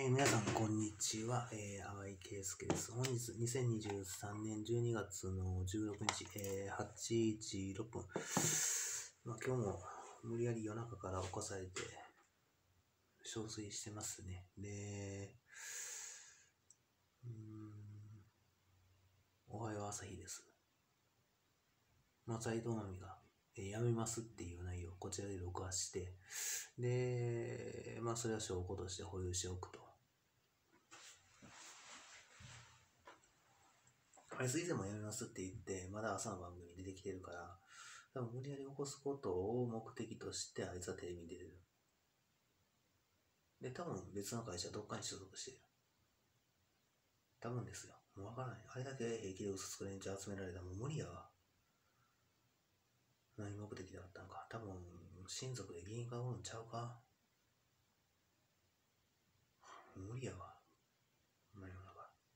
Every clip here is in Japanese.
皆さん、こんにちは。淡井圭介です。本日、2023年12月の16日、8時6分。今日も無理やり夜中から起こされて、憔悴してますね。で、おはよう朝日です。松井智美が、辞めますっていう内容をこちらで録画して、で、それは証拠として保有しておくと。あいつ以前も辞めますって言って、まだ朝の番組に出てきてるから、多分無理やり起こすことを目的としてあいつはテレビに出てる。で、多分別の会社どっかに所属している。多分ですよ。もうわからない。あれだけ平気で嘘つく連中集められたらもう無理やわ。何目的だったのか。多分親族で議員がおるんちゃうか。無理やわ。真夜中。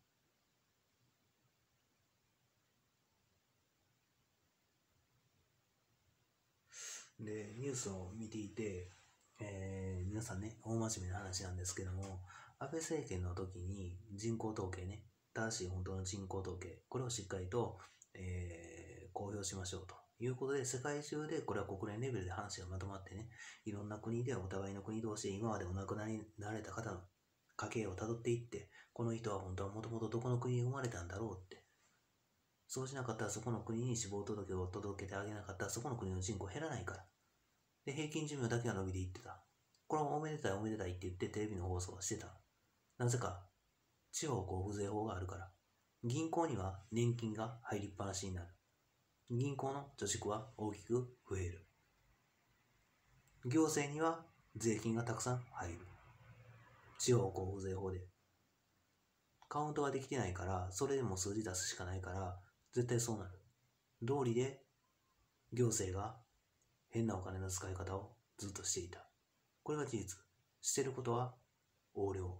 で、ニュースを見ていて、皆さんね、大真面目な話なんですけども、安倍政権の時に人口統計ね、正しい本当の人口統計、これをしっかりと、公表しましょうということで、世界中でこれは国連レベルで話がまとまってね、いろんな国でお互いの国同士で今までお亡くなりになられた方の家系をたどっていって、この人は本当はもともとどこの国に生まれたんだろうって、そうしなかったらそこの国に死亡届を届けてあげなかったらそこの国の人口減らないから。で、平均寿命だけは伸びていってた。これはおめでたいおめでたいって言ってテレビの放送をしてた。なぜか、地方交付税法があるから。銀行には年金が入りっぱなしになる。銀行の貯蓄は大きく増える。行政には税金がたくさん入る。地方交付税法で。カウントができてないから、それでも数字出すしかないから、絶対そうなる。道理で行政が変なお金の使い方をずっとしていた。これが事実。してることは横領。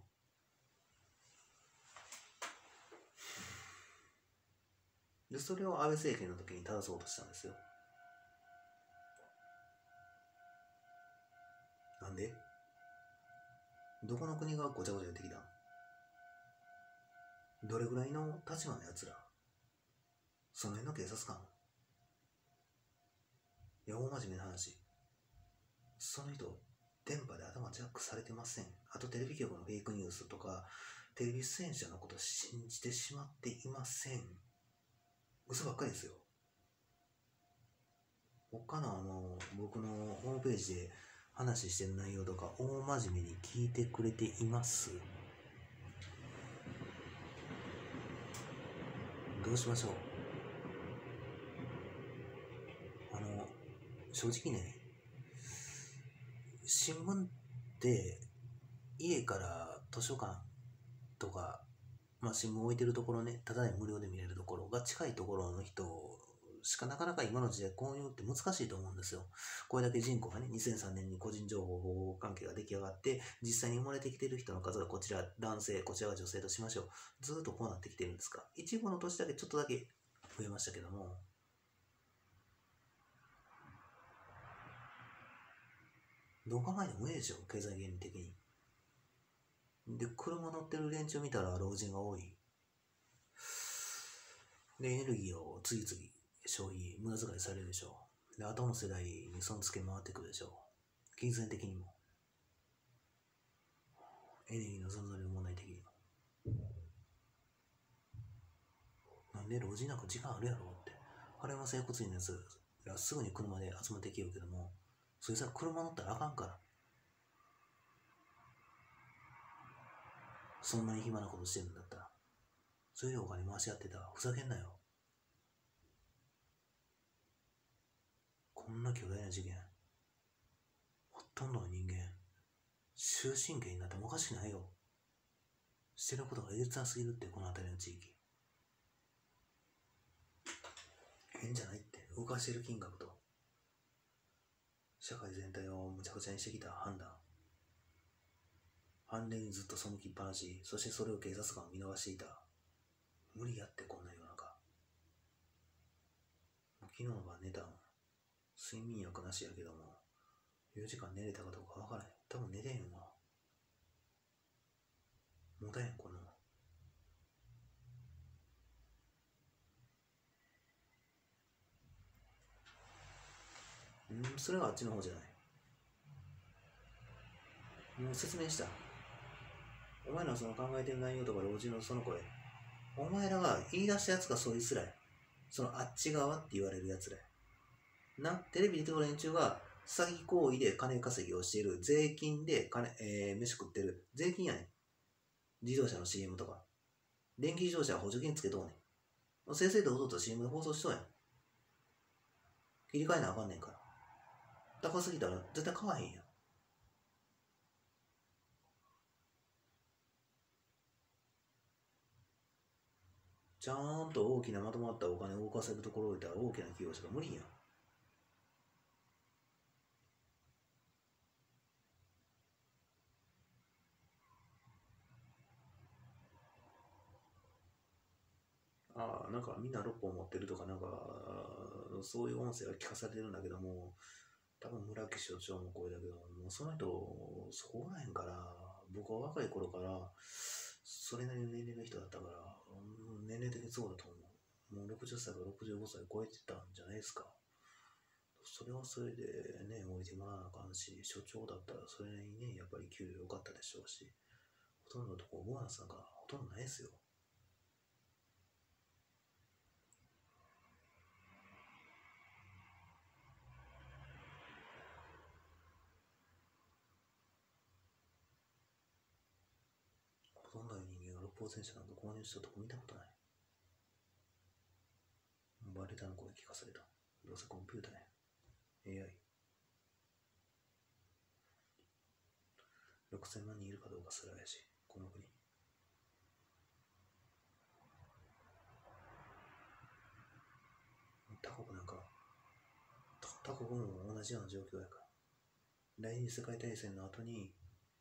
で、それを安倍政権の時に正そうとしたんですよ。なんで？どこの国がごちゃごちゃやってきた？どれぐらいの立場のやつら？その辺の警察官？いや、大真面目な話。その人、電波で頭ジャックされてません。あとテレビ局のフェイクニュースとか、テレビ出演者のことを信じてしまっていません。嘘ばっかりですよ。他の僕のホームページで話してる内容とか大真面目に聞いてくれています。どうしましょう。正直ね、新聞って家から図書館とか、新聞置いてるところね、ただで無料で見れるところが近いところの人しかなかなか今の時代購入って難しいと思うんですよ。これだけ人口がね、2003年に個人情報保護関係が出来上がって、実際に生まれてきてる人の数がこちら男性、こちらが女性としましょう。ずーっとこうなってきてるんですか。一部の年だけちょっとだけ増えましたけども、どう考えても無理でしょ、経済原理的に。で、車乗ってる連中見たら老人が多い。で、エネルギーを次々消費、無駄遣いされるでしょう。で、後の世代に損つけ回ってくるでしょう。金銭的にも。エネルギーの存在の問題的にも。なんで老人なんか時間あるやろって。原山整骨院のやつがすぐに車で集まってきるけども、そいつは車乗ったらあかんから。そんなに暇なことしてるんだったら。それでお金回し合ってたらふざけんなよ。こんな巨大な事件、ほとんどの人間、終身刑になってもおかしくないよ。してることがえげつなすぎるって、この辺りの地域。変じゃないって、動かしてる金額と、社会全体をむちゃくちゃにしてきた判断。判例にずっと背きっぱなし、そしてそれを警察官が見逃していた。無理やって、こんな世の中。昨日の晩寝たん。睡眠薬なしやけども、4時間寝れたかどうかわからへん。多分寝れへんわ。 もたやんこんなの。それはあっちの方じゃない。もう説明した。お前らその考えてる内容とか老人のその声、お前らが言い出したやつがそいつらや。そのあっち側って言われるやつらや。テレビ出てくる連中が詐欺行為で金稼ぎをしている、税金で飯食ってる、税金やねん。自動車の CM とか。電気自動車は補助金つけとうねん。正々堂々と CM で放送しとうやん。切り替えなあかんねんから。高すぎたら絶対買わへんやん。ちゃんと大きなまとまったお金を動かせるところを置いたら大きな企業しか無理やん。なんかみんな6本持ってるとか、なんか、そういう音声が聞かされてるんだけども、多分村木所長の声だけど、もうその人、そこらへんから、僕は若い頃から、それなりの年齢の人だったから、年齢的にそうだと思う。もう60歳から65歳超えてたんじゃないですか。それはそれでね、置いてもらわなあかんし、所長だったらそれなりにね、やっぱり給料良かったでしょうし、ほとんどのとこボーナスなんかほとんどないですよ。ほとんどの人間が六法全書なんか購入したとこ見たことない。バレたの声聞かされた。どうせコンピューターや。AI。6000万人いるかどうかすらやし、この国。他国なんか、他国も同じような状況やから。第二次世界大戦の後に、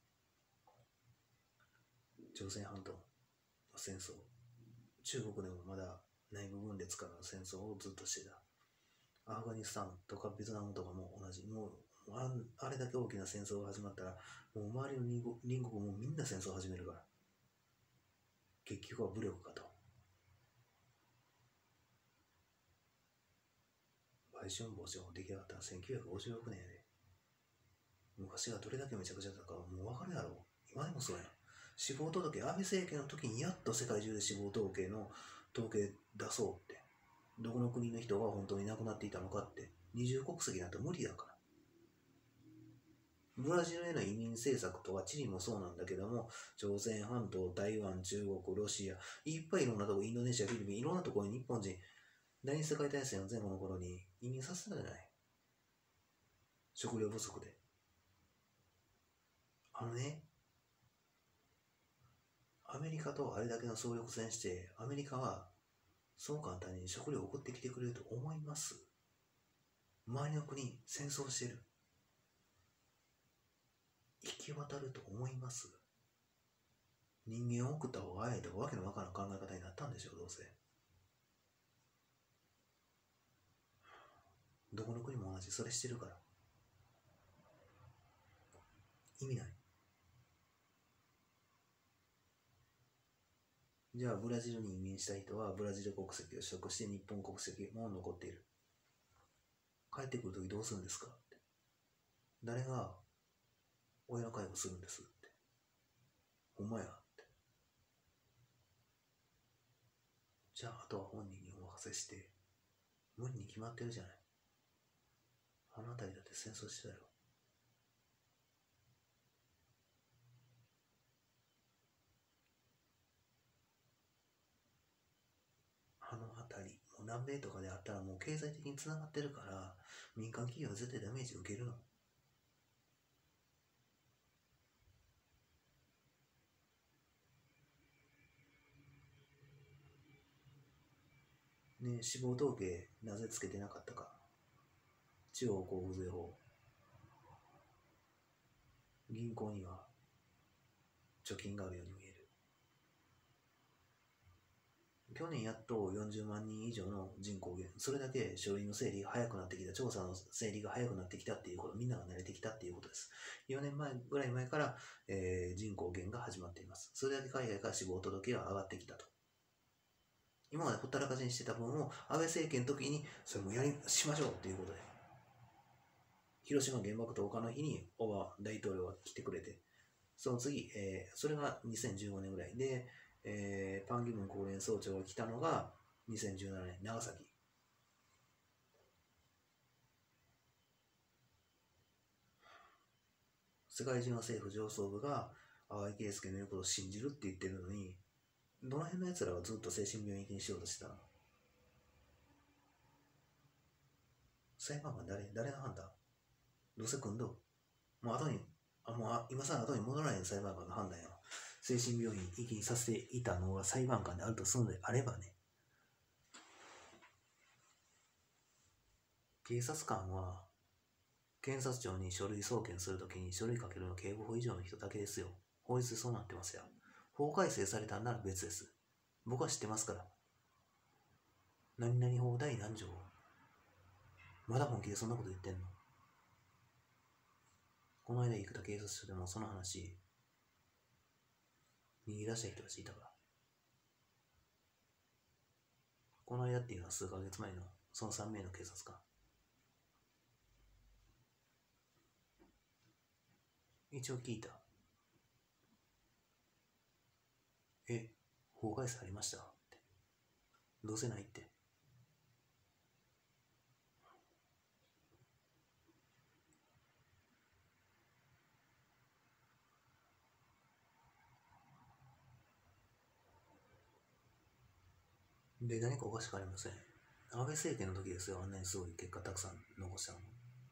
朝鮮半島の戦争、中国でもまだ内部分裂からの戦争をずっとしてた。アフガニスタンとかベトナムとかも同じ。もうあれだけ大きな戦争が始まったら、もう周りの隣国もみんな戦争を始めるから。結局は武力かと。売春防止法出来上がったのは1956年やで。昔がどれだけめちゃくちゃだったかもう分かるやろ。今でもそうやん。死亡届、安倍政権の時にやっと世界中で死亡統計の統計出そうって。どこの国の人が本当に亡くなっていたのかって。二重国籍なんて無理だから。ブラジルへの移民政策とかチリもそうなんだけども、朝鮮半島、台湾、中国、ロシア、いっぱいいろんなとこ、インドネシア、フィリピン、いろんなところに日本人、第二次世界大戦の前後の頃に移民させたじゃない。食料不足で。アメリカとあれだけの総力戦して、アメリカはそう簡単に食料を送ってきてくれると思います？周りの国、戦争してる。行き渡ると思います？人間を送った方が早いとかわけのわからん考え方になったんでしょう、どうせ。どこの国も同じ、それしてるから。意味ない。じゃあ、ブラジルに移民した人はブラジル国籍を取得して日本国籍も残っている。帰ってくるときどうするんですかって。誰が親の介護するんですって。ほんまやって。じゃあ、あとは本人にお任せして、無理に決まってるじゃない。あの辺りだって戦争してたよ。あの辺り、もう南米とかであったらもう経済的につながってるから、民間企業は絶対ダメージを受けるの。ね、死亡統計なぜつけてなかったか。地方交付税法。銀行には貯金があるように見える。 去年やっと40万人以上の人口減、それだけ書類の整理が早くなってきた、調査の整理が早くなってきたっていうこと、みんなが慣れてきたっていうことです。4年前ぐらい前から、人口減が始まっています。それだけ海外から死亡届が上がってきたと。今までほったらかしにしてた分を安倍政権の時にそれもしましょうっていうことで、広島原爆投下の日にオバマ大統領が来てくれて、その次、それが2015年ぐらいで、パンギムン国連総長が来たのが2017年長崎。世界中の政府上層部が淡井圭介の言うことを信じるって言ってるのに、どの辺のやつらがずっと精神病院行きにしようとしてたの？裁判官誰の判断？どうせ今度もう後に今さら後に戻らない裁判官の判断やわ。精神病院行きにさせていたのが裁判官であるとするのであればね、警察官は検察庁に書類送検するときに書類かけるの警部補以上の人だけですよ。法律でそうなってますよ。法改正されたんなら別です。僕は知ってますから。何々法第何条？まだ本気でそんなこと言ってんの？この間生田警察署でもその話逃げ出した人たちいたから。この間っていうのは数ヶ月前のその3名の警察官。一応聞いた。法改正ありましたって。どうせないって。で、何かおかしくありません。安倍政権の時ですよ、あんなにすごい結果たくさん残したの。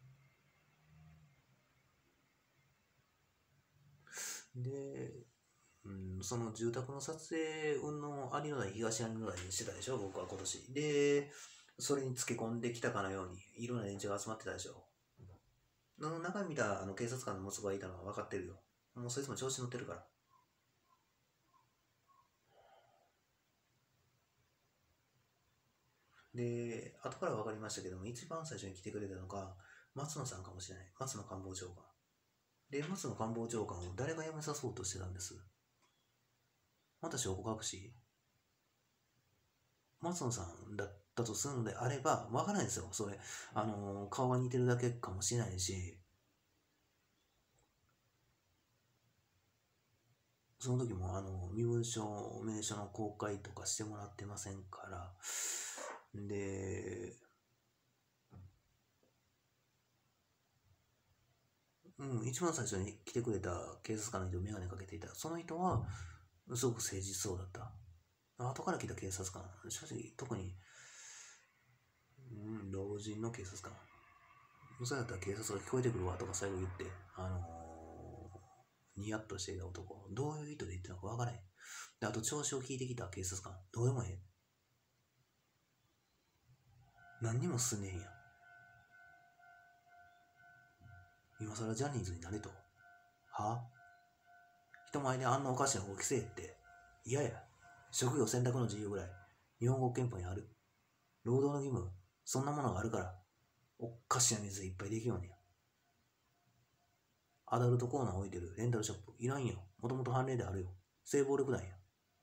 で、その住宅の撮影云々ありのない東ありのないにしてたでしょ、僕は今年。で、それにつけ込んできたかのようにいろんな連中が集まってたでしょ。中身見た警察官の息子がいたのは分かってるよ。もうそいつも調子乗ってるから。で、後から分かりましたけども、一番最初に来てくれたのが松野さんかもしれない。松野官房長官。で、松野官房長官を誰が辞めさそうとしてたんです。また証拠隠し。松野さんだったとするのであれば、わからないですよ。それ、顔が似てるだけかもしれないし、その時も身分証明書の公開とかしてもらってませんから、で、一番最初に来てくれた警察官の人、眼鏡かけていた。その人は、すごく誠実そうだった。後から来た警察官、正直、特に、老人の警察官。そうやったら警察が聞こえてくるわとか最後言って、ニヤッとしていた男、どういう意図で言ってるのか分からへん。で、あと調子を聞いてきた警察官、どうでもええ。何にも進んでへんやん。今更ジャニーズになれと。は？人前であんなおかしな動きせえって嫌や。職業選択の自由ぐらい日本国憲法にある。労働の義務、そんなものがあるからおかしな水いっぱいできようねや。アダルトコーナー置いてるレンタルショップいらんよ。もともと判例であるよ。性暴力団や。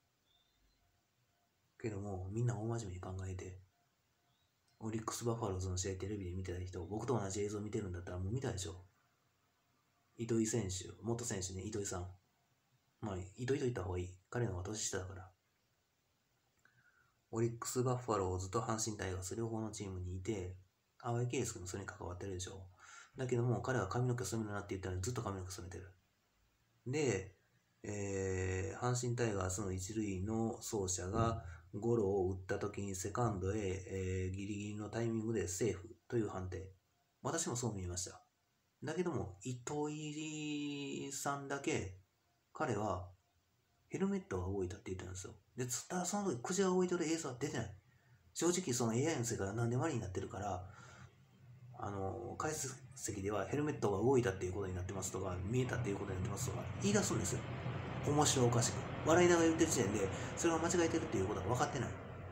けどもみんな大真面目に考えて、オリックスバファローズの試合テレビで見てた人、僕と同じ映像見てるんだったらもう見たでしょ。糸井選手、元選手ね、糸井さん。まあ、糸井と言った方がいい。彼の方が年下だから。オリックスバファローズと阪神タイガース両方のチームにいて、淡井圭介もそれに関わってるでしょ。だけども彼は髪の毛染めるなって言ったらずっと髪の毛染めてる。で、阪神タイガースの一塁の走者がゴロを打った時にセカンドへ、ギリギリのタイミングでセーフという判定。私もそう見えました。だけども糸井さんだけ彼はヘルメットが動いたって言ってたんですよ。で、ただその時クジが動いてる映像は出てない。正直その AI の世界が何でもありになってるから、解析ではヘルメットが動いたっていうことになってますとか、見えたっていうことになってますとか言い出すんですよ。面白おかしく。笑いながら言ってる時点でそれが間違えてるっていうことは分かってない。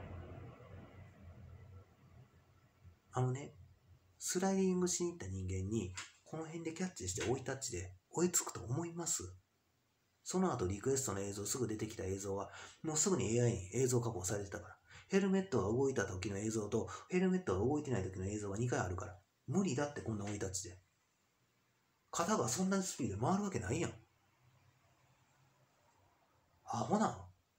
スライディングしに行った人間に、この辺でキャッチして追いタッチで追いつくと思います？その後リクエストの映像、すぐ出てきた映像は、もうすぐに AI に映像加工されてたから。ヘルメットが動いた時の映像と、ヘルメットが動いてない時の映像が2回あるから。無理だって、こんな追いタッチで。肩がそんなにスピードで回るわけないやん。アホなの。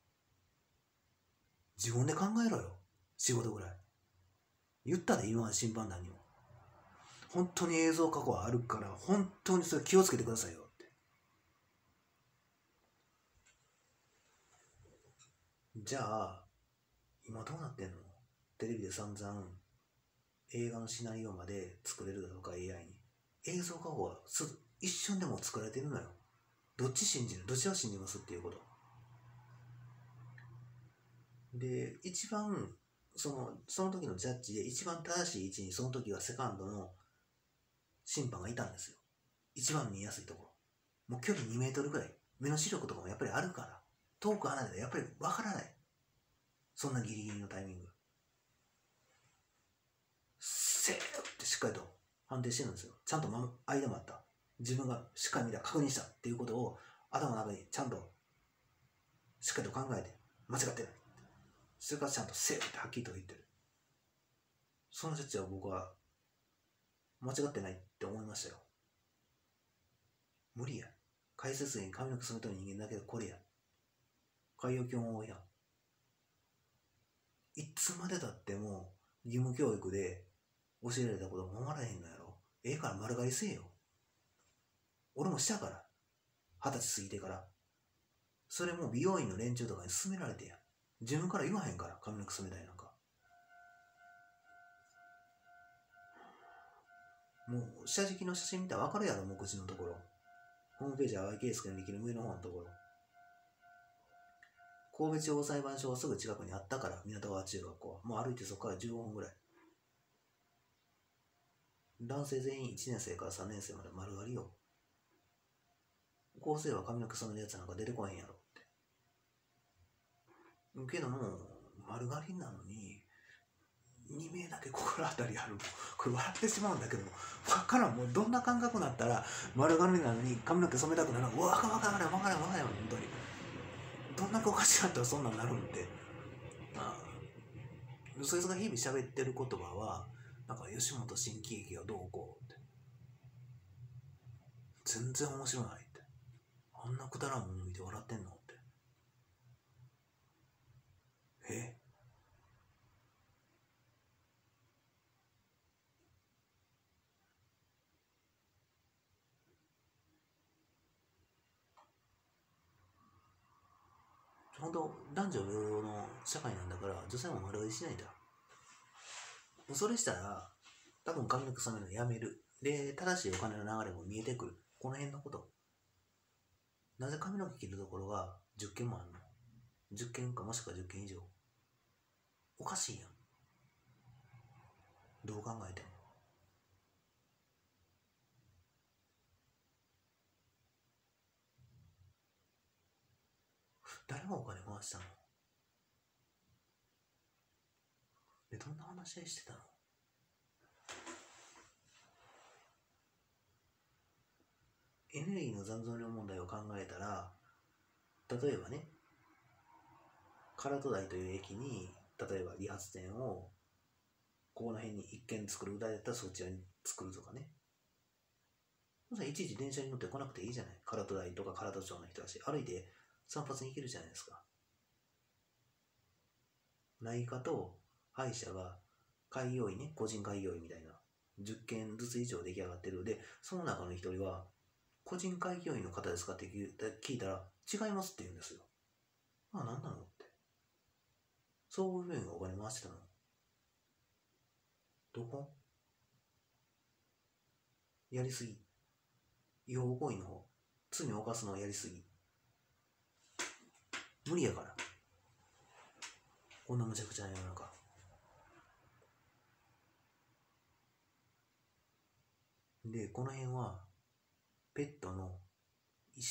自分で考えろよ。仕事ぐらい。言ったで、今まで審判団にも。本当に映像加工あるから、本当にそれ気をつけてくださいよって。じゃあ、今どうなってんの？テレビで散々映画のシナリオまで作れるだとか AI に。映像加工は一瞬でも作られてるのよ。どっち信じる？どちらを信じますっていうこと。で、一番、その時のジャッジで一番正しい位置にその時はセカンドの審判がいたんですよ。一番見やすいところ。もう距離2メートルぐらい。目の視力とかもやっぱりあるから。遠く離れたらやっぱりわからない。そんなギリギリのタイミング。せーってしっかりと判定してるんですよ。ちゃんと間もあった。自分がしっかり見た、確認したっていうことを頭の中にちゃんとしっかりと考えて、間違ってない。それからちゃんとせーってはっきりと言ってる。その説は僕は間違ってないって思いましたよ。無理や。解説員髪の毛染めとる人間だけどこれや。海洋教も多いな。いつまでたっても義務教育で教えられたこと守らへんのやろ。ええから丸刈りせえよ。俺もしたから。20歳過ぎてから。それも美容院の連中とかに勧められてや。自分から言わへんから、髪の毛染めたいなんか。もう下敷きの写真見たら分かるやろ、目次のところ。ホームページは淡井圭介のできる上の方のところ。神戸地方裁判所はすぐ近くにあったから、港川中学校は。もう歩いてそこから15分ぐらい。男性全員1年生から3年生まで丸刈りよ。高生は髪の毛染めるやつなんか出てこへんやろって。けども、丸刈りなのに、2名だけ心当たりある。これ笑ってしまうんだけども、わからん。もうどんな感覚になったら、丸刈りなのに髪の毛染めたくなるの？わからん、本当に。どんだけおかしかったらそんなんなるんって。そいつが日々喋ってる言葉は、なんか吉本新喜劇がどうこうって。全然面白ないって。あんなくだらんもの見て笑ってんのって。本当男女平等の社会なんだから女性も丸刈りしないんだ。それしたら多分髪の毛染めるのやめる。で、正しいお金の流れも見えてくる。この辺のこと。なぜ髪の毛切るところが10件もあるの？ 10 件かもしくは10件以上。おかしいやん。どう考えても。誰がお金回したの？で、どんな話し合いしてたの？エネルギーの残存量問題を考えたら、例えばね、唐戸台という駅に、例えば理髪店を、ここの辺に一軒作るぐらいだったらそちらに作るとかね。いちいち電車に乗って来なくていいじゃない。唐戸台とか唐戸町の人たち。歩いて散髪に行けるじゃないですか。内科と歯医者が開業医ね、個人開業医みたいな10件ずつ以上出来上がってる。で、その中の一人は、個人開業医の方ですかって聞いたら、違いますって言うんですよ。何なのって。総合病院がお金回してたの？どこ？やりすぎ。違法行為の方。罪を犯すのをやりすぎ。無理やから。こんなむちゃくちゃな世の中。で、この辺は、ペットの医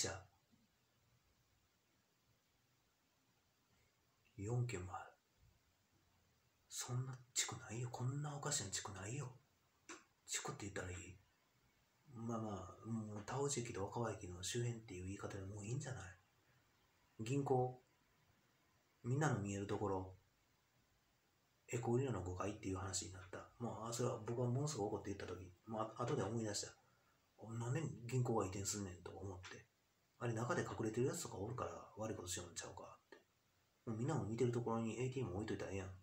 者、4件もある。 そんな地区ないよ。こんなおかしな地区ないよ。地区って言ったらいい？まあまあ、もう田尾駅と若葉駅の周辺っていう言い方でもういいんじゃない？銀行、みんなの見えるところ、エコーリアの5階っていう話になった。まあ、それは僕はものすごく怒って言ったとき、後で思い出した。なんで銀行が移転すんねんと思って。あれ中で隠れてるやつとかおるから悪いことしようんちゃうかって。もうみんなも見てるところに ATM 置いといたらええやんって。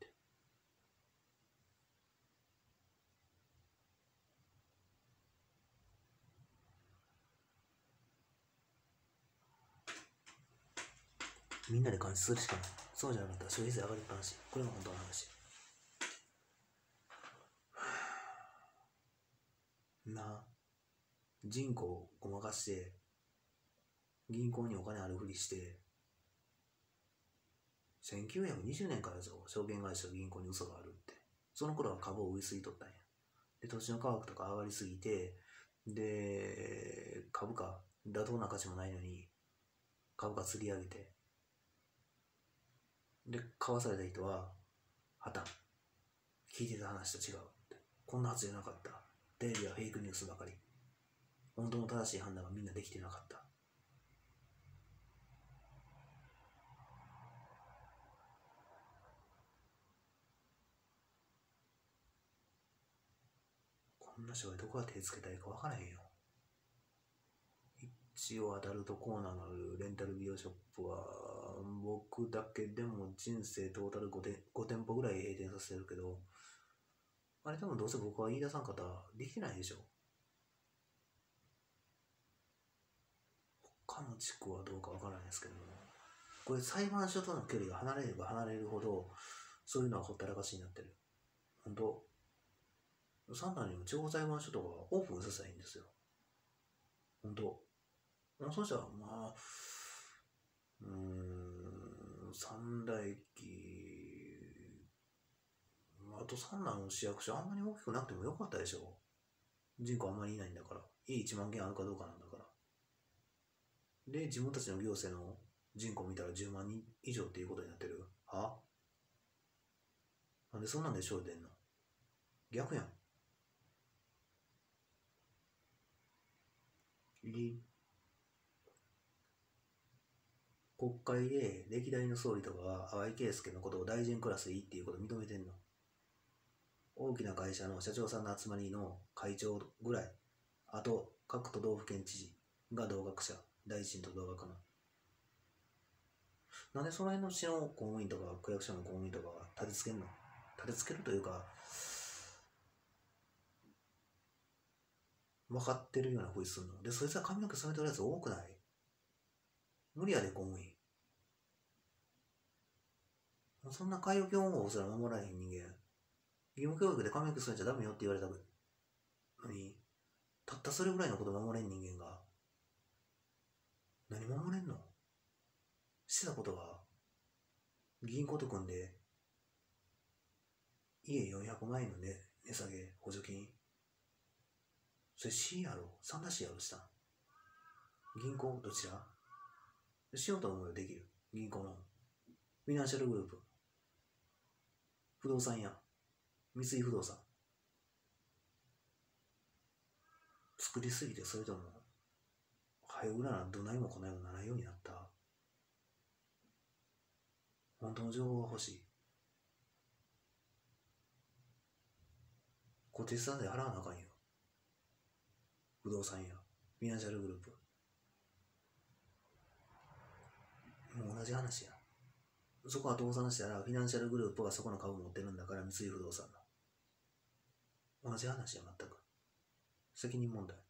みんなで監視するしかない。そうじゃなかったら消費税上がりっぱなし。これが本当の話。な、人口をごまかして、銀行にお金あるふりして、1920年からぞ、証券会社と銀行に嘘があるって。その頃は株を売りすぎとったんや。で、土地の価格とか上がりすぎて、で、株価、妥当な価値もないのに、株価釣り上げて、で、買わされた人は、破綻。聞いてた話と違う。こんなはずじゃなかった。テレビはフェイクニュースばかり。本当の正しい判断がみんなできてなかった。こんな人がどこが手つけたいか分からへんよ。一応アダルトコーナーのあるレンタル美容ショップは僕だけでも人生トータル5店舗ぐらい閉店させてるけど、あれ多分どうせ僕は言い出さんかったらできてないでしょ。他の地区はどうか分からないですけども、これ裁判所との距離が離れれば離れるほどそういうのはほったらかしになってる。本当サンダーにも地方裁判所とかオープンさせたらいいんですよ。本当そうしたらまあ三大駅、あと三男の市役所あんまり大きくなくてもよかったでしょ。人口あんまりいないんだから。いい1万件あるかどうかなんだから。で、自分たちの行政の人口見たら10万人以上っていうことになってる。は？なんでそんなんで賞出んの？逆やん。国会で歴代の総理とかが淡井圭介のことを大臣クラスでいいっていうことを認めてんの。大きな会社の社長さんの集まりの会長ぐらい。あと、各都道府県知事が同学者。大臣と同学の。なんでその辺の市の公務員とか区役所の公務員とかが立てつけんの？立てつけるというか、分かってるようなふうにするの。で、そいつは髪の毛染めてるやつ多くない？無理やで、公務員。そんな海洋基本法すら守られへん人間。義務教育で髪の毛染めちゃダメよって言われたのに、たったそれぐらいのこと守れん人間が、何守れんの？してたことが、銀行と組んで、家400万円の値下げ、補助金。それ C やろ？ 3だしやろしたん？銀行どちら？しようと思うよできる。銀行の。フィナンシャルグループ。不動産屋。三井不動産。作りすぎてそれとも、早ぐらなどないもこないもならないようになった。本当の情報が欲しい。固定資産税払わなあかんよ。不動産屋。フィナンシャルグループ。もう同じ話や。そこは倒産したらフィナンシャルグループがそこの株持ってるんだから三井不動産の。同じ話や全く。責任問題。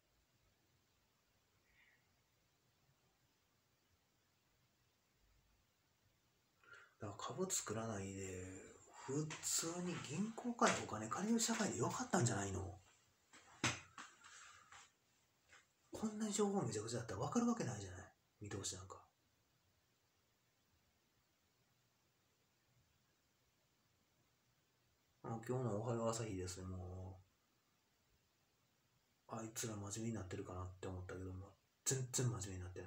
だから株作らないで普通に銀行からお金借りる社会でよかったんじゃないの？こんなに情報めちゃくちゃだったら分かるわけないじゃない、見通しなんか。今日のおはよう朝日ですね、もうあいつら真面目になってるかなって思ったけども、全然真面目になってない。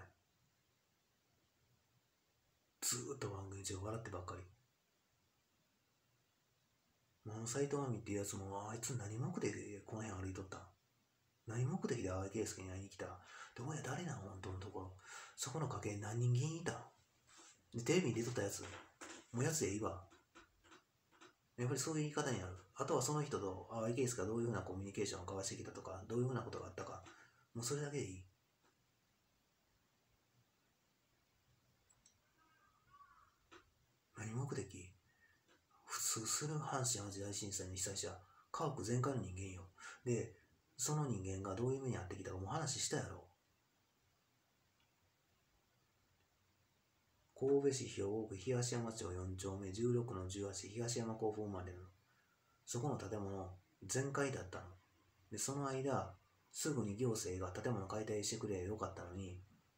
ずーっと番組中笑ってばっかり。 斎藤亜美っていうやつも、あいつ何目的でこの辺歩いとったん？何目的で淡井圭介に会いに来た？で、おや誰なん本当のところ。そこの家系何人議員いたん？で、テレビに出とったやつ、もうやつでいいわ。やっぱりそういう言い方になる。あとはその人と淡井圭介がどういうふうなコミュニケーションを交わしてきたとか、どういうふうなことがあったか、もうそれだけでいい。何目的？普通する阪神・淡路大震災の被災者、家屋全壊の人間よ。で、その人間がどういう目に遭ってきたかもう話したやろ。神戸市兵庫区東山町4丁目16-18東山高校生まれの、そこの建物全壊だったの。で、その間、すぐに行政が建物解体してくればよかったのに、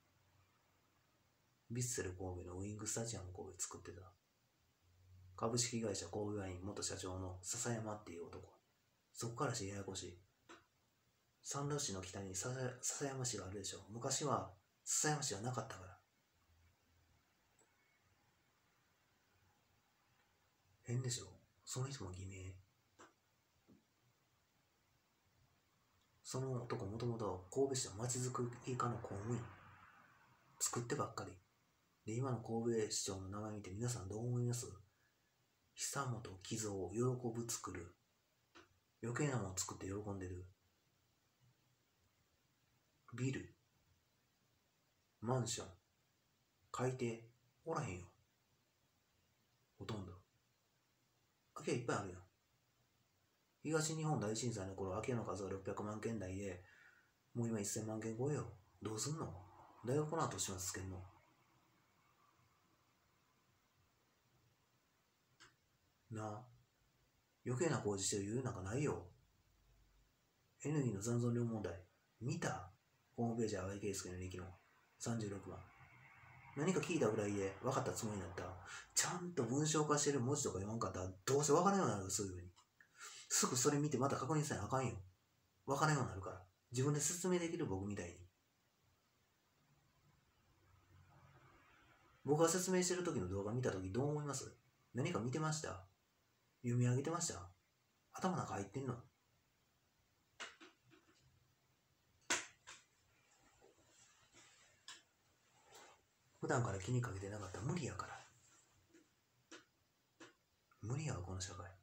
ヴィッセル神戸のウイングスタジアム神戸作ってた。株式会社神戸ワイン元社長の笹山っていう男。そこからしてややこしい。三田市の北に笹山市があるでしょ。昔は笹山市はなかったから。変でしょ。その人も偽名。その男もともと神戸市の町づくり課の公務員。作ってばっかり。で、今の神戸市長の名前見て皆さんどう思います？久本喜造、喜ぶ作る。余計なもの作って喜んでる。ビル、マンション、買い手、おらへんよ。ほとんど。空き家いっぱいあるよ。東日本大震災の頃、空き家の数は600万件台で、もう今1000万件超えよ。どうすんの？大学の後始末つけんの？なあ。余計な工事してる余裕なんかないよ。エネルギーの残存量問題。見た？ホームページ淡井圭介の歴の36番。何か聞いたぐらいで分かったつもりになった。ちゃんと文章化してる文字とか読まんかったらどうせ分からんようになる。すぐに。すぐそれ見てまた確認せなあかんよ。分からんようになるから。自分で説明できる僕みたいに。僕が説明してる時の動画見た時どう思います？何か見てました？読み上げてました？頭の中入ってんの？普段から気にかけてなかったら無理やから。無理やわ、この社会。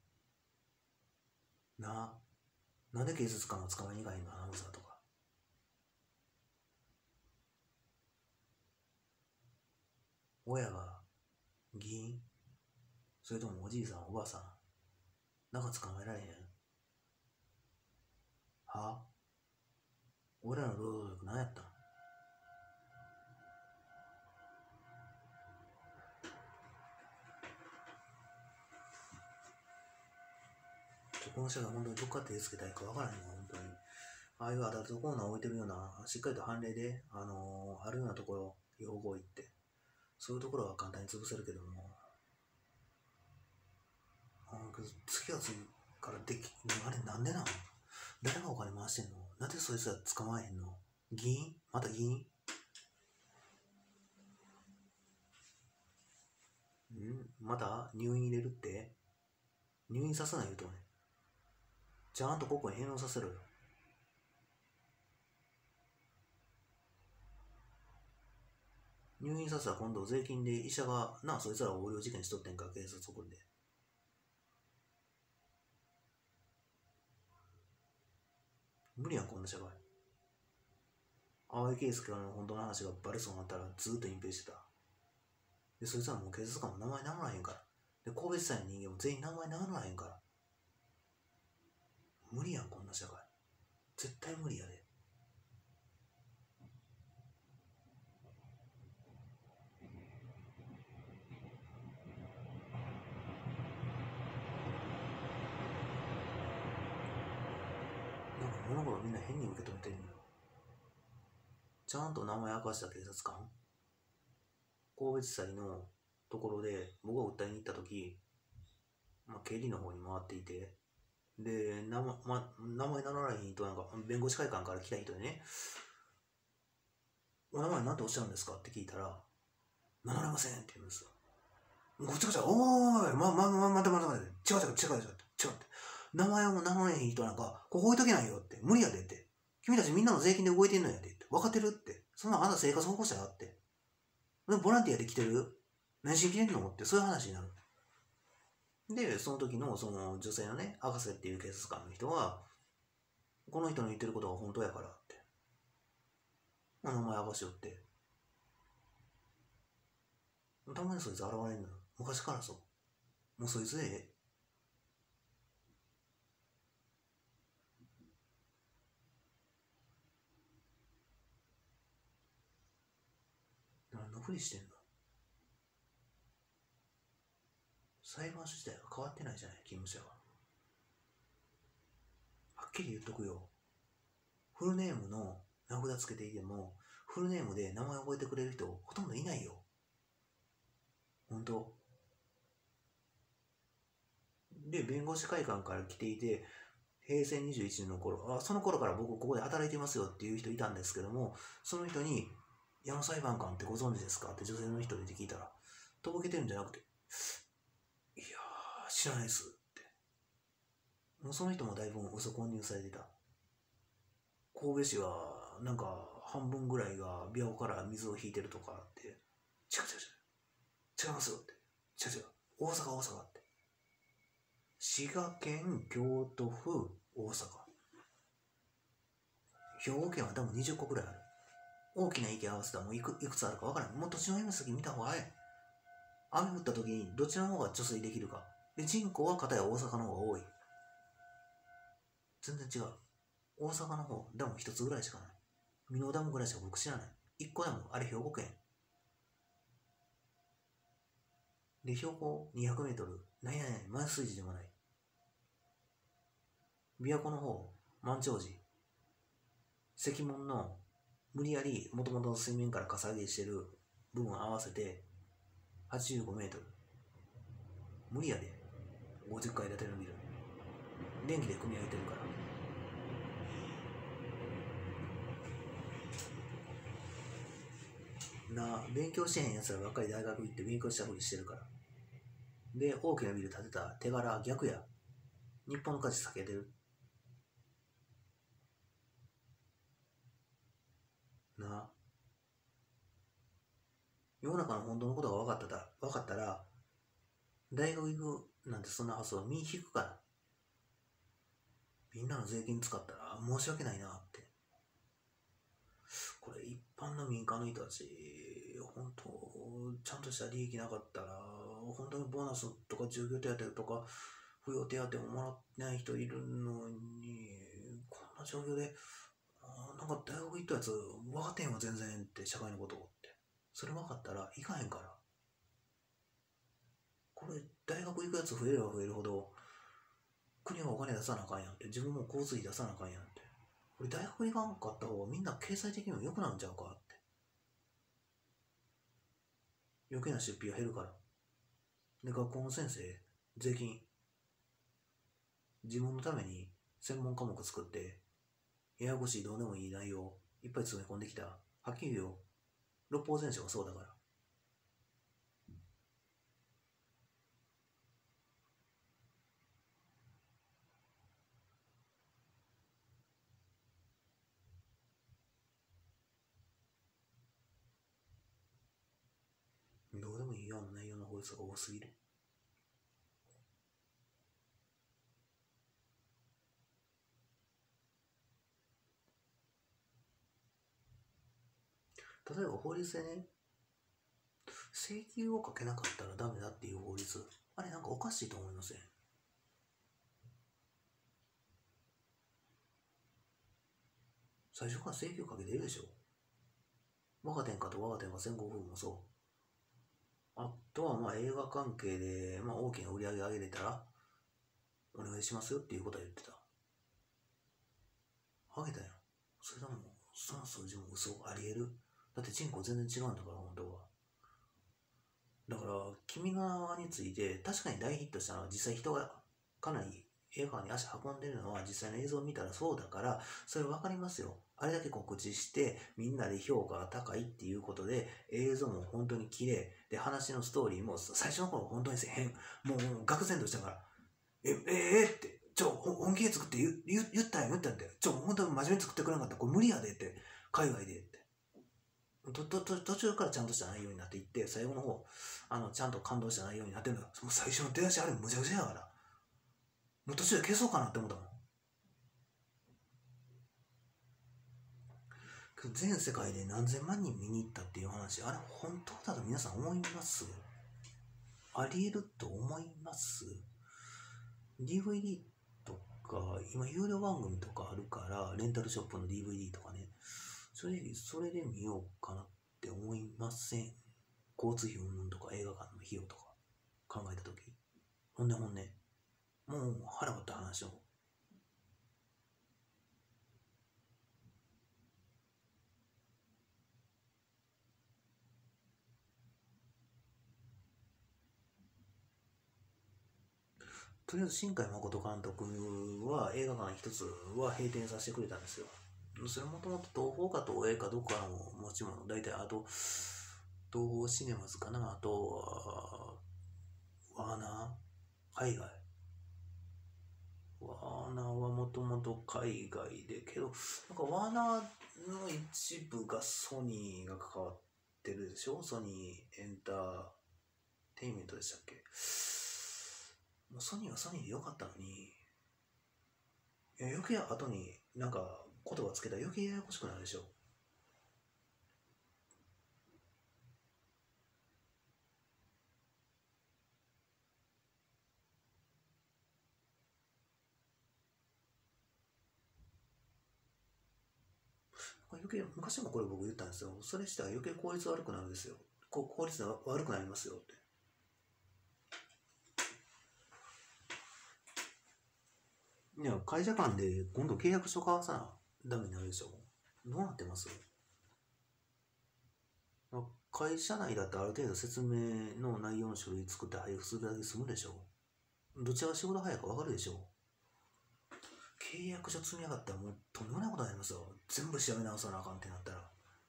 なあ。なんで警察官を捕まえに行かへんの？アナウンサーとか。親が議員？それともおじいさんおばあさん？なんか捕まえられへん？はあ？俺らの労働力何やったん？この社会本当にどっか手つけたいか分からへんわ、本当に。ああいうアダルトコーナー置いてるような、しっかりと判例で、あるようなところ、用語を言って、そういうところは簡単に潰せるけども、次は次からでき、あれなんでなの？誰がお金回してんの？なんでそいつら捕まえへんの？議員？また議員？また入院入れるって？入院させない言うとね。ちゃんとここに返納させろよ。入院させたら今度税金で医者がそいつらを横領事件しとってんか、警察送るんで。無理やん、こんな社会。淡井圭介の本当の話がバレそうになったらずっと隠蔽してた。で、そいつらもう警察官も名前名乗らへんから。で、神戸地裁の人間も全員名前名乗らへんから。無理やん、こんな社会。絶対無理やで。なんか物事みんな変に受け止めてるのよ。ちゃんと名前明かした警察官、神戸地裁のところで僕が訴えに行った時、経理の方に回っていて、で、名前名乗らへん人、なんか弁護士会館から来た人でね、お名前なんておっしゃるんですかって聞いたら、名乗れませんって言うんですよ。ごちゃごちゃ、おーい、待て、違う、 違って。名前も名乗れへん人なんか、ここ置いとけないよって。無理やでって。君たちみんなの税金で動いてんのやでって。分かってるって。そんなあんた生活保護者やって。でボランティアで来てる何しに来てんのって、そういう話になる。で、その時のその女性のね、博士っていう警察官の人は、この人の言ってることが本当やからって。名前明かしよって。たまにそいつ現れんのよ。昔からそう。もうそいつでええ。何のふりしてんの？裁判所自体は変わってないじゃない、勤務者は。はっきり言っとくよ。フルネームの名札つけていても、フルネームで名前覚えてくれる人ほとんどいないよ。本当。で、弁護士会館から来ていて、平成21年の頃、その頃から僕ここで働いてますよっていう人いたんですけども、その人に、矢野裁判官ってご存知ですかって女性の人で聞いたら、とぼけてるんじゃなくて、いやー、知らないですって。もうその人もだいぶ嘘混入されてた。神戸市は、なんか、半分ぐらいが琵琶湖から水を引いてるとかって、違う違う違う、違いますよって。違う違う、大阪って。滋賀県、京都府、大阪。兵庫県は多分20個くらいある。大きな池合わせたらもういくつあるか分からない。もう土地の面積見た方が早い。雨降った時にどちらの方が貯水できるか。で、人口は片や大阪の方が多い。全然違う。大阪の方、ダム一つぐらいしかない。箕面ダムぐらいしか僕知らない。一個ダム、あれ兵庫県。で、標高200メートル。何やねん、満水時でもない。琵琶湖の方、満潮時。石門の無理やりもともとの水面からかさ上げしてる部分合わせて85メートル。無理やで。50階建てのビル。電気で組み上げてるから。勉強してへんやつらばっかり大学行って勉強したふりしてるから。で、大きなビル建てた手柄逆や。日本の価値避けてる。世の中の本当のことが分かったら、大学行くなんてそんな発想は身引くから。みんなの税金使ったら申し訳ないなって。これ一般の民間の人たち、本当、ちゃんとした利益なかったら、本当にボーナスとか従業手当とか、扶養手当ももらってない人いるのに、こんな状況で、なんか大学行ったやつ分かってへんわ全然って社会のことをって。それ分かったら行かへんから。これ大学行くやつ増えれば増えるほど、国はお金出さなあかんやんって、自分も交通費出さなあかんやんって。これ大学行かんかった方がみんな経済的にも良くなるんちゃうかって。余計な出費が減るから。で、学校の先生、税金、自分のために専門科目作って、ややこしいどうでもいい内容いっぱい詰め込んできた。はっきり言うよ。六法全書がそうだから。どうでもいいような内容の法律が多すぎる。例えば法律でね、請求をかけなかったらダメだっていう法律、あれなんかおかしいと思いません？最初から請求かけてるでしょ。我が天下と我が天下戦後夫婦もそう。あとはまあ映画関係で、まあ、大きな売り上げ上げれたらお願いしますよっていうことは言ってた。あげたよ。それでもその数字も嘘ありえる。だって人口全然違うんだから本当は。だから君の名について確かに大ヒットしたのは実際人がかなり映画館に足運んでるのは実際の映像を見たらそうだから、それ分かりますよ。あれだけ告知してみんなで評価が高いっていうことで、映像も本当に綺麗で、話のストーリーも最初の頃本当に変、もう愕然としたから、 って、本気で作って言ったんやって。本当に真面目に作ってくれなかったらこれ無理やでって、海外でって。途中からちゃんとした内容になっていって、最後の方、ちゃんと感動した内容になってるんだ。もう最初の出だしあれむちゃくちゃやから。もう途中で消そうかなって思ったもん。全世界で何千万人見に行ったっていう話、あれ本当だと皆さん思います？あり得ると思います？ DVD とか、今有料番組とかあるから、レンタルショップの DVD とかね、正直それで見ようかなって思いません？交通費云々とか映画館の費用とか考えたとき。ほんで、もう腹割った話を。とりあえず新海誠監督は映画館一つは閉店させてくれたんですよ。それもともと東宝か東映かどこかの持ち物、大体あと東宝シネマズかな、あとはワーナー海外。ワーナーはもともと海外で、けどなんかワーナーの一部がソニーが関わってるでしょ。ソニーエンターテインメントでしたっけ。もうソニーはソニーでよかったのに、余計後になんか言葉つけたら余計ややこしくなるでしょ。余計、昔もこれ僕言ったんですよ。それしたら余計効率悪くなるんですよ。効率が悪くなりますよって。いや、会社間で今度契約書交わさなダメになるでしょ。どうなってます？会社内だってある程度説明の内容の書類作って配布するだけ済むでしょ。どちらが仕事早いか分かるでしょ。契約書積み上がったらもうとんでもないことになりますよ。全部調べ直さなあかんってなったら。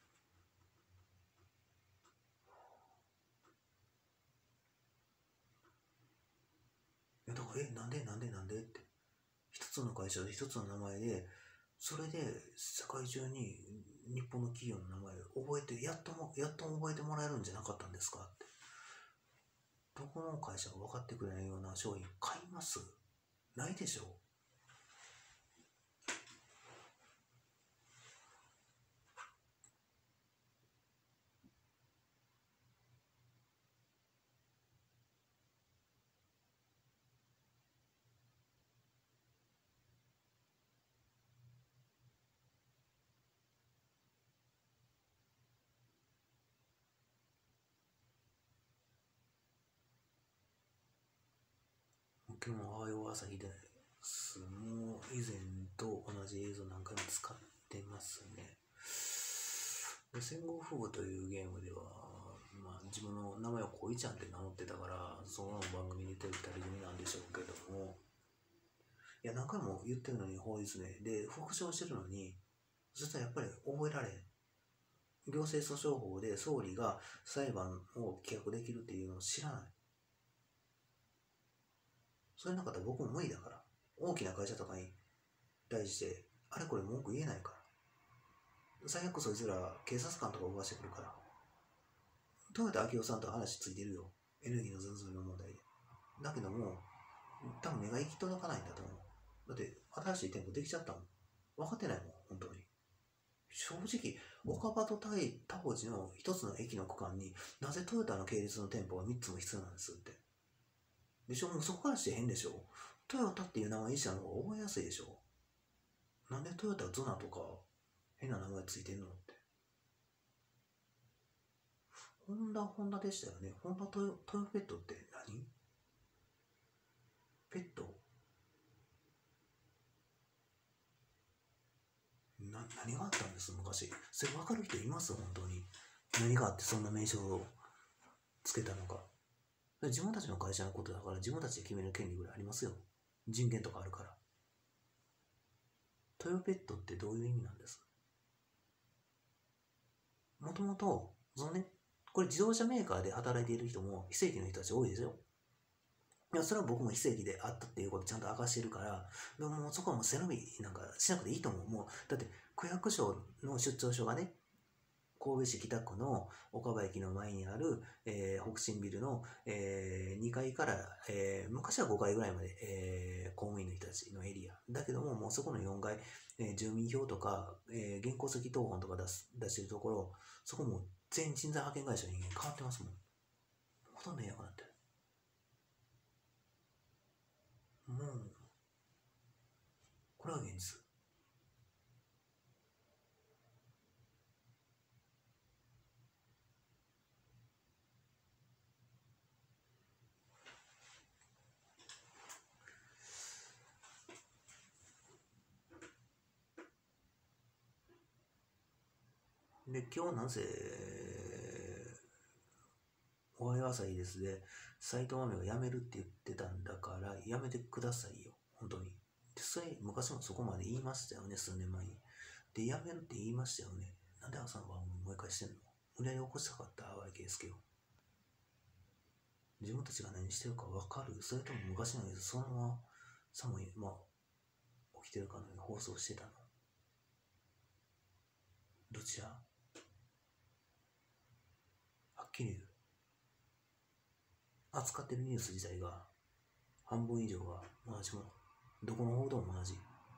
いやだからなんでって一つの会社で一つの名前で、それで世界中に日本の企業の名前を覚えてやっと覚えてもらえるんじゃなかったんですかって。どこの会社が分かってくれないような商品買います？ないでしょ。今日もおはよう朝日です。もう以前と同じ映像何回も使ってますね。で戦後フグというゲームでは、自分の名前をこいちゃんって名乗ってたから、その番組に出てる二人組なんでしょうけども、いや、何回も言ってるのに法律ね。で、復唱してるのに、そしたらやっぱり覚えられん。行政訴訟法で総理が裁判を棄却できるっていうのを知らない。それなかったら僕も無理だから。大きな会社とかに対して、あれこれ文句言えないから。最悪そいつら警察官とか動かしてくるから。豊田章男さんと話ついてるよ。エネルギーのずんずんの問題で。だけども、多分目が行き届かないんだと思う。だって新しい店舗できちゃったもん。分かってないもん、本当に。正直、岡場と田保寺の一つの駅の区間になぜトヨタの系列の店舗が3つも必要なんですって。でしょ。もうそこからして変でしょ。トヨタっていう名前にしたの方が覚えやすいでしょ。なんでトヨタゾナとか変な名前ついてんのって。ホンダでしたよね。ホンダトヨペットって何？ペット何があったんです昔。それ分かる人います？本当に。何があってそんな名称をつけたのか。自分たちの会社のことだから自分たちで決める権利ぐらいありますよ。人権とかあるから。トヨペットってどういう意味なんです？もともと、これ自動車メーカーで働いている人も非正規の人たち多いですよ。 いや、それは僕も非正規であったっていうことちゃんと明かしてるから、でももうそこはもう背伸びなんかしなくていいと思う。もう、だって区役所の出張所がね、神戸市北区の岡場駅の前にある、北進ビルの、2階から、昔は5階ぐらいまで、公務員の人たちのエリア。だけども、もうそこの4階、住民票とか、原稿先謄本とか出してるところ、そこもう全人材派遣会社の人間変わってますもん。ほとんどいなくなってる。もう、これは現実。で、今日なぜ、おはよう朝いいですで、斎藤豆が辞めるって言ってたんだから、辞めてくださいよ。本当に。で、それ、昔もそこまで言いましたよね、数年前に。で、辞めるって言いましたよね。なんで朝の番組もう一回してんの？無理やり起こしたかった、淡井圭介を。自分たちが何してるか分かる？それとも昔のやつそのまま、さも今、起きてるかのように放送してたの？どちら？はっきり言う。扱ってるニュース自体が、半分以上は同じもの。どこの報道も同じ。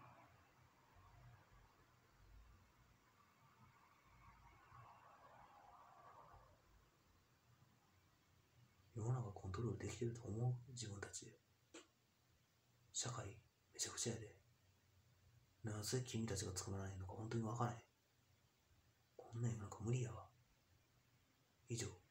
世の中コントロールできてると思う？自分たちで。社会めちゃくちゃやで。なぜ君たちが作らないのか本当にわからない。こんな世の中無理やわ。以上。